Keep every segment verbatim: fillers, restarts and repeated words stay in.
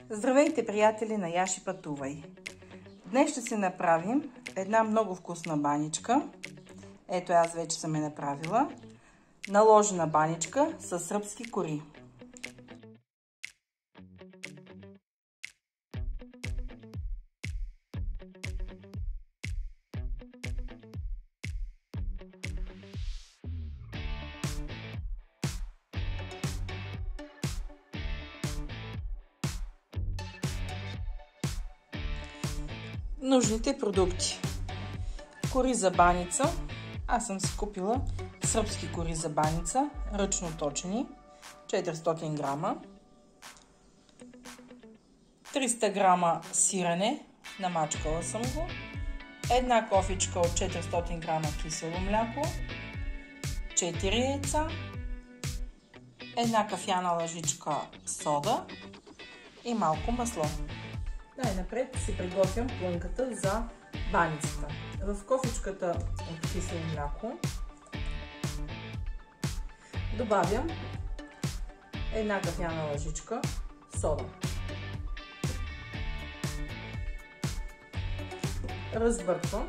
Здравейте, приятели на Яш и пътувай! Днес ще си направим една много вкусна баничка. Ето, аз вече съм я направила. Наложена баничка с сръбски кори. Нужните продукти: кори за баница. Аз съм си купила сръбски кори за баница, ръчно точени, четиристотин грама. триста грама сирене, намачкала съм го. Една кофичка от четиристотин грама кисело мляко. четири яйца. Една кафяна лъжичка сода и малко масло. Най-напред си приготвям плънката за баницата. В кофичката от кисело мляко добавям една кафяна лъжичка сода. Разбърквам,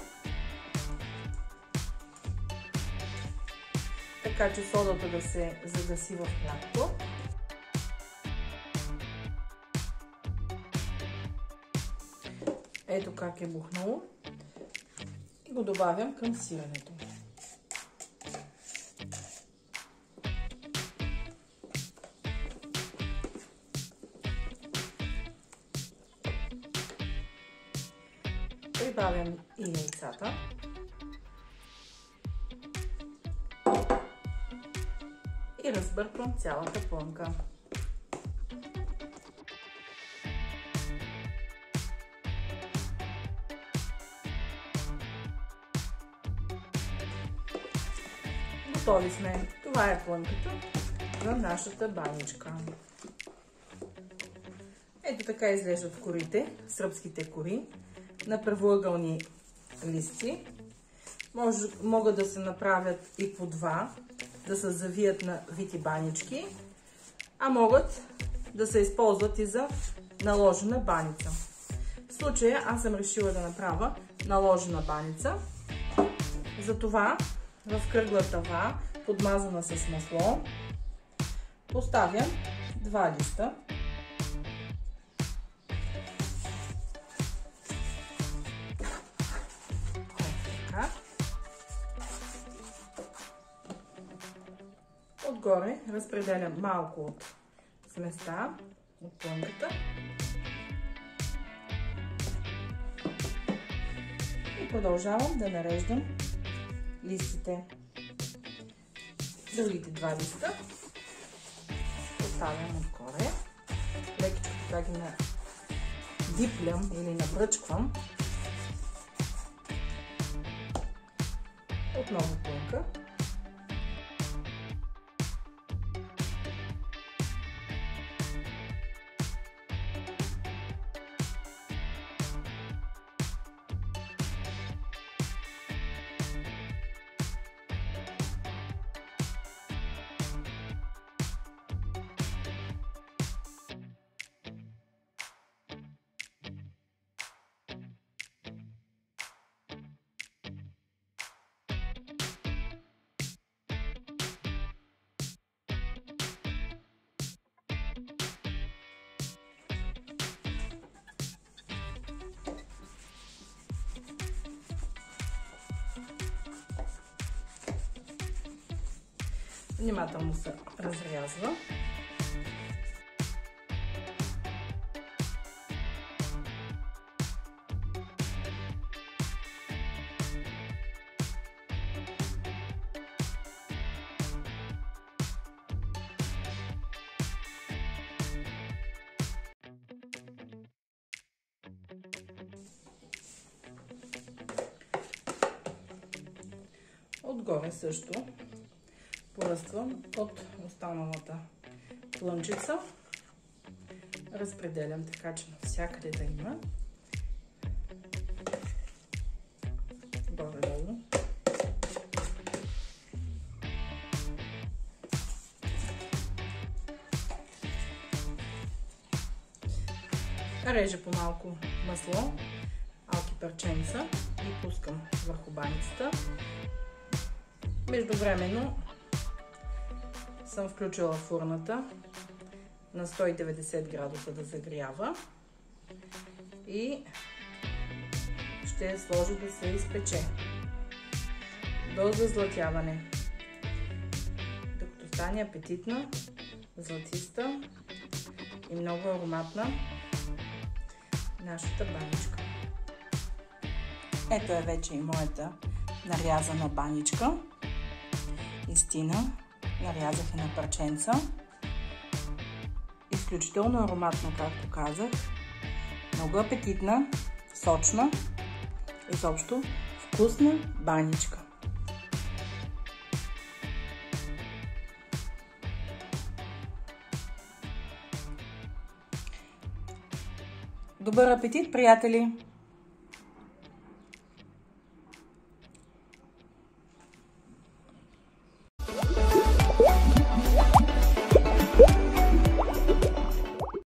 така че содата да се загаси в млякото. Ето как е бухнало. И го добавям към сиренето. Прибавям и яйцата. И разбърквам цялата плънка. Готови сме. Това е плънката на нашата баничка. Ето така изглеждат корите, сръбските кори, на правоъгълни листи. Може, могат да се направят и по два, да се завият на вити банички, а могат да се използват и за наложена баница. В случая аз съм решила да направя наложена баница. Затова в кръгла тава, подмазана с масло, поставям два листа. Така. Отгоре разпределям малко от сместа, от плънката. И продължавам да нареждам листите. Другите два листа поставям отгоре. Лекичко така ги надиплям или набръчквам. Отново плънка. Внимателно се разрязва. Отгоре също поръствам от останалата плънчица. Разпределям така, че навсякъде да има. Горе-долу. Режа по малко масло, малки парченца и пускам върху баницата. Междувременно съм включила фурната на сто и деветдесет градуса да загрява и ще я сложа да се изпече до зазлатяване, докато стане апетитна, златиста и много ароматна нашата баничка. Ето е вече и моята нарязана баничка. Истина, нарязах и на парченца. Изключително ароматна, както казах. Много апетитна, сочна и изобщо вкусна баничка. Добър апетит, приятели!